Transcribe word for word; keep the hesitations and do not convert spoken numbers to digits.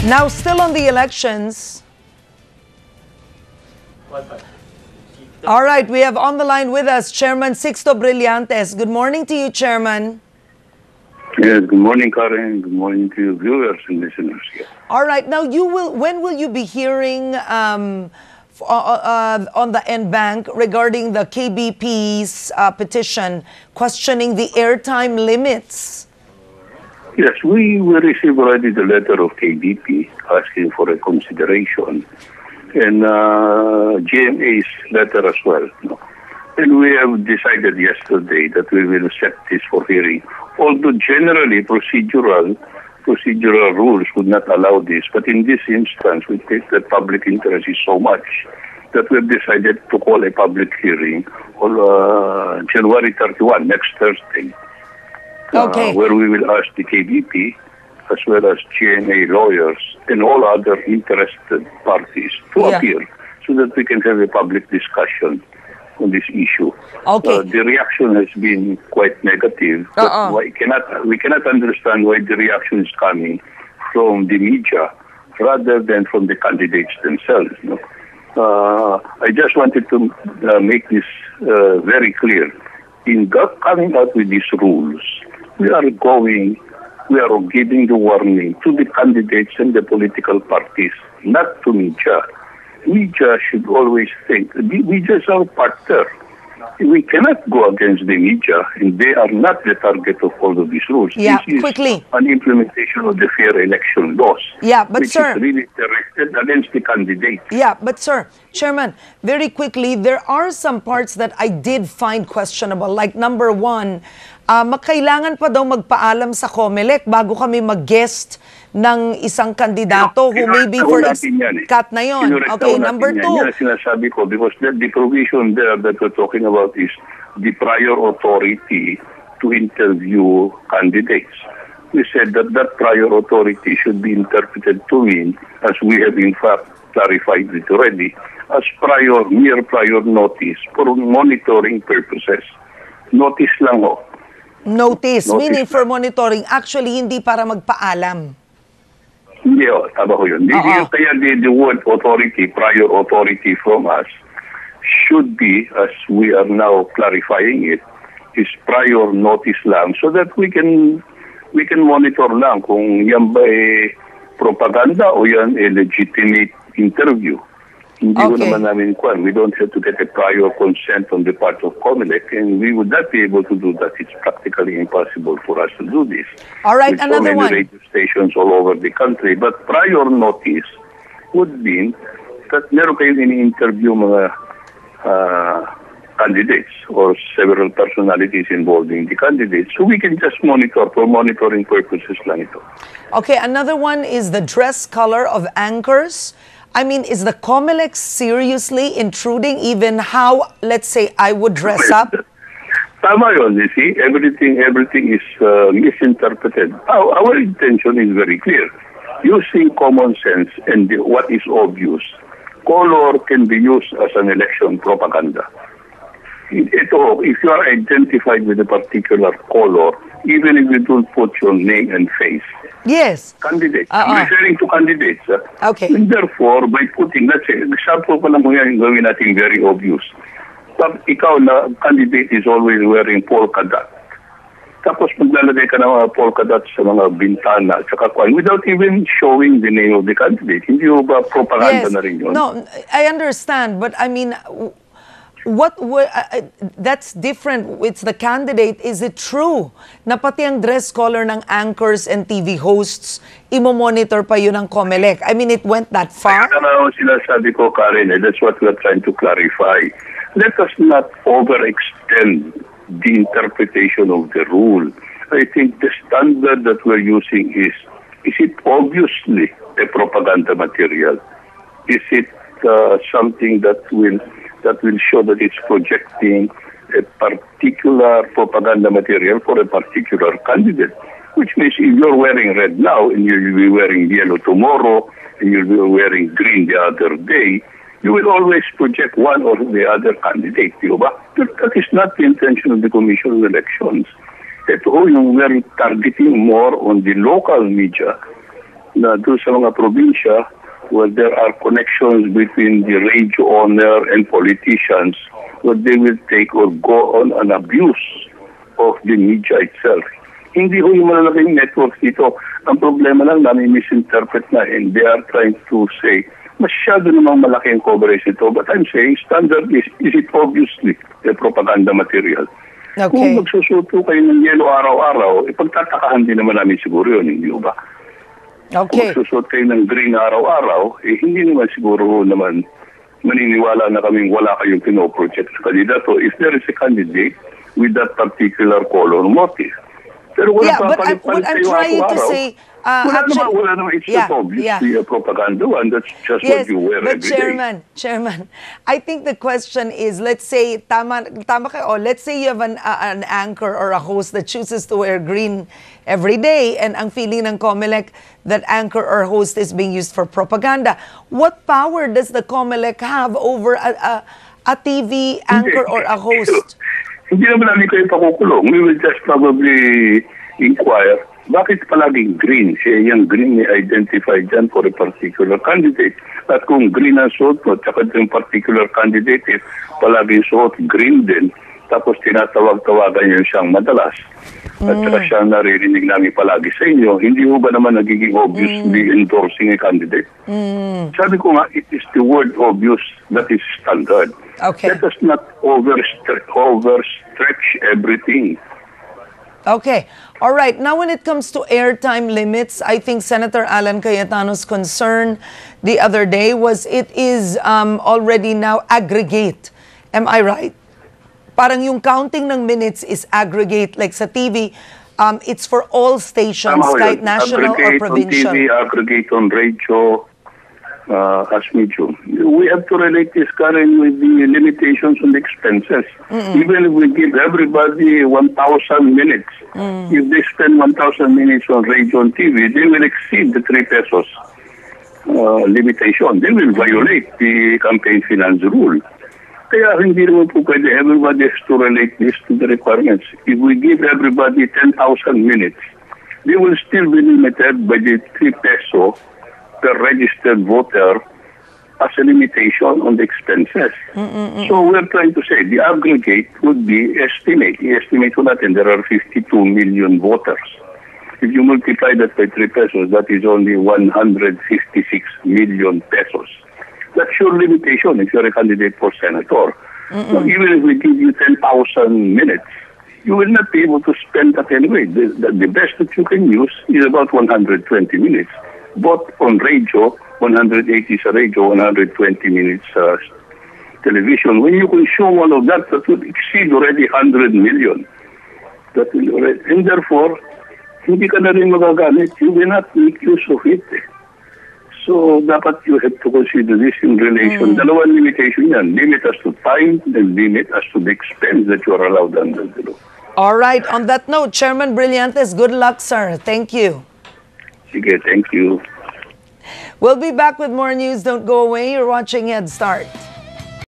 Now, still on the elections. All right, we have on the line with us Chairman Sixto Brillantes. Good morning to you, Chairman. Yes, good morning, Karen. Good morning to you viewers and listeners. Yeah. All right, now you will. When will you be hearing um, uh, uh, on the N Bank regarding the K B P's uh, petition questioning the airtime limits? Yes, we, we received already the letter of K B P asking for a consideration, and uh, G M A's letter as well. No? And we have decided yesterday that we will set this for hearing. Although generally procedural procedural rules would not allow this, but in this instance we think that public interest is so much that we have decided to call a public hearing on uh, January thirty-first, next Thursday. Okay. Uh, where we will ask the K B P as well as G M A lawyers and all other interested parties to Yeah. appear so that we can have a public discussion on this issue. Okay. Uh, the reaction has been quite negative. But Uh-uh. why cannot, we cannot understand why the reaction is coming from the media rather than from the candidates themselves. No? Uh, I just wanted to uh, make this uh, very clear. In go- coming out with these rules, we are going, we are giving the warning to the candidates and the political parties, not to media. Media should always think, media is our partner. We cannot go against the media, and they are not the target of all of these rules. Yeah, this is quickly. an implementation of the fair election laws. Yeah, but which sir. is really directed against the candidates. Yeah, but sir, Chairman, very quickly, there are some parts that I did find questionable. Like number one, uh, makailangan pa daw magpaalam sa COMELEC bago kami mag-guest ng isang kandidato who may be for cut na yon. Okay, number two. Yan ang sinasabi ko because the, the provision there that we're talking about is the prior authority to interview candidates. We said that that prior authority should be interpreted to mean, as we have in fact clarified it already, as prior, mere prior notice for monitoring purposes. Notice lang ho. Notice, Notice meaning lang. for monitoring. Actually, hindi para magpaalam. Hindi ho, tama ko yun. The, Oo. kaya the, the word authority, prior authority from us, should be, as we are now clarifying it, is prior notice lang so that we can we can monitor lang kung yan ba eh propaganda o yan a legitimate interview. Hindi ko Okay. naman namin kwan. We don't have to get a prior consent on the part of COMELEC, and we would not be able to do that. It's practically impossible for us to do this. All right, With so another many one. radio stations all over the country. But prior notice would mean that meron kayong ini-interview mga uh, candidates or several personalities involving the candidates. So we can just monitor for monitoring purposes lang ito. Okay, another one is the dress color of anchors. I mean, is the COMELEC seriously intruding even how, let's say, I would dress up? Tama yun, you see, everything, everything is uh, misinterpreted. Our, our intention is very clear. Using common sense and the, what is obvious, color can be used as an election propaganda. Ito, if you are identified with a particular color, even if you don't put your name and face, Yes. candidates, Uh-uh. I'm referring to candidates. ah. Okay. And therefore, by putting, let's say, example pa lang mo yan, gawin natin very obvious. Pag ikaw na candidate is always wearing polka dot, tapos maglalagay ka ng mga polka dot sa mga bintana at saka kwan, without even showing the name of the candidate, hindi mo ba propaganda Yes. na rin yun? No, I understand, but I mean, w- what were, uh, uh, that's different. It's the candidate. Is it true na pati ang dress color ng anchors and T V hosts, imo-monitor pa yun ng COMELEC? I mean, it went that far? Kaya naman sinasabi ko, Karen, eh, that's what we're trying to clarify. Let us not overextend the interpretation of the rule. I think the standard that we're using is, is it obviously a propaganda material? Is it uh, something that will that will show that it's projecting a particular propaganda material for a particular candidate? Which means if you're wearing red now and you'll be wearing yellow tomorrow and you'll be wearing green the other day, you will always project one or the other candidate. Diba? That is not the intention of the Commission of Elections. Ito yung we're targeting more on the local media na doon sa mga probinsya where there are connections between the radio owner and politicians, where they will take or go on an abuse of the media itself. Hindi ho yung malalaking networks dito. Ang problema lang namin misinterpret na, and they are trying to say, masyado namang malaki ang coverage ito. But I'm saying, standard is, is it obviously a propaganda material? Okay. Kung magsusuto kayo ng yellow araw-araw, ipagtatakahan din naman namin siguro yun, hindi ba? Okay. Kung magsusuot kayo ng green araw-araw, eh hindi naman siguro naman maniniwala na kaming wala kayong pinoproject sa kandidato if there is a candidate with that particular color motive. Pero wala Yeah, pa but I, what I'm trying to say, uh, wala actually, naman, wala naman, it's yeah, just obviously yeah. a propaganda one. That's just yes, what you wear but every Chairman, day. Chairman, I think the question is, let's say, tama, tama kayo, oh, let's say you have an, uh, an anchor or a host that chooses to wear green every day, and ang feeling ng COMELEC that anchor or host is being used for propaganda. What power does the COMELEC have over a, a, a T V anchor or a host? Hindi naman namin kayo pakukulong. We will just probably inquire, bakit palaging green? Siya yung green ni identify dyan for a particular candidate. At kung green ang suot mo, tsaka yung particular candidate, if palaging suot green din, tapos tinatawag-tawagan niyo siyang madalas. At saka Mm. siyang naririnig namin palagi sa inyo, hindi mo ba naman nagiging obviously Mm. endorsing a candidate? Mm. Sabi ko nga, it is the word obvious that is standard. Okay. Let us not overstretch, overstretch everything. Okay. All right. Now, when it comes to airtime limits, I think Senator Alan Cayetano's concern the other day was it is um, already now aggregate. Am I right? Parang yung counting ng minutes is aggregate. Like sa T V, um, it's for all stations, Tama ho kahit yun. national or Aggregate provincial. on T V, aggregate on radio, uh, as medium. We have to relate this, Karen, with the limitations on the expenses. Mm-mm. Even if we give everybody one thousand minutes, mm. if they spend one thousand minutes on radio and T V, they will exceed the three pesos uh, limitation. They will violate the campaign finance rule. Kaya hindi naman po pwede, everybody has to relate this to the requirements. If we give everybody ten thousand minutes, they will still be limited by the three peso per registered voter as a limitation on the expenses. Mm-mm-mm. So we're trying to say the aggregate would be estimate. I-estimate ko natin there are fifty-two million voters. If you multiply that by three pesos, that is only one hundred fifty-six million pesos. That's your limitation if you're a candidate for senator. So even if we give you ten thousand minutes, you will not be able to spend that anyway. The, the, the best that you can use is about one hundred twenty minutes. Both on radio, one hundred eighty sa radio, one hundred twenty minutes uh, television. When you consume all of that, that would exceed already one hundred million. That will already, and therefore, hindi ka na rin magagamit. You will not make use of it. So, dapat you have to consider this in relation. Mm. Dalawang limitation yan. Limit as to time and limit as to the expense that you are allowed under the law. All right. On that note, Chairman Brillantes, good luck, sir. Thank you. Sige, thank you. We'll be back with more news. Don't go away. You're watching Head Start.